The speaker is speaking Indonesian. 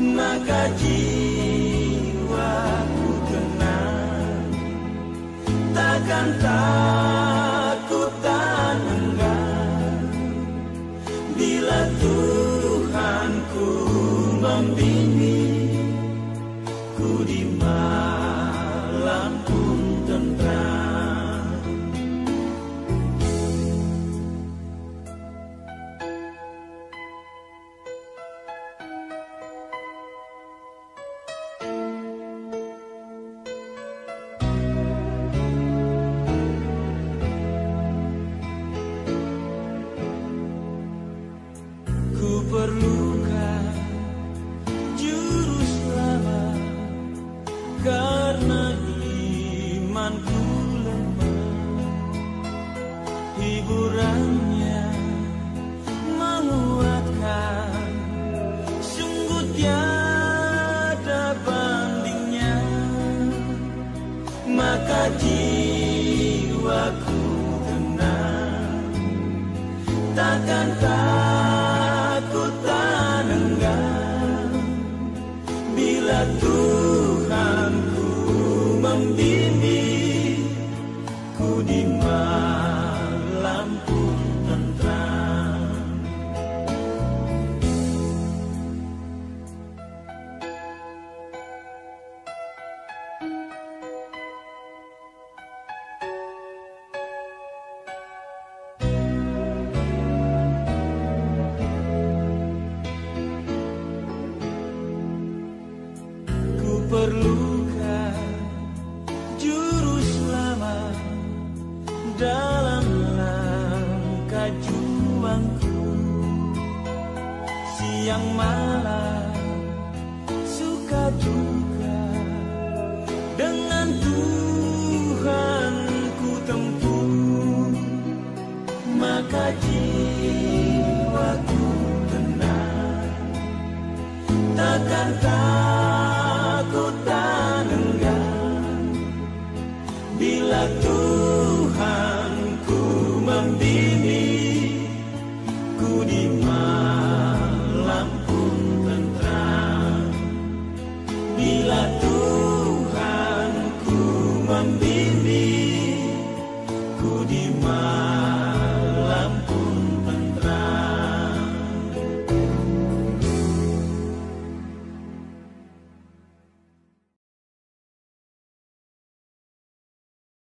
maka jiwaku tenang, takkan takut dan enggan bila Tuhanku membimbing ku di malam pun tentram. Ku perlukan juru selamat karena imanku lemah. Hiburannya menguatkan, sungguh tiada bandingnya. Maka jiwaku tenang, takkan takut dan enggan bila Tuhanku membimbing ku di malam pun tentram. Ku perlukan juru selamat dalam langkah juangku. Siang malam suka duka dengan Tuhan ku tempuh, maka jiwaku tenang, takkan takut dan enggan bila Tuhan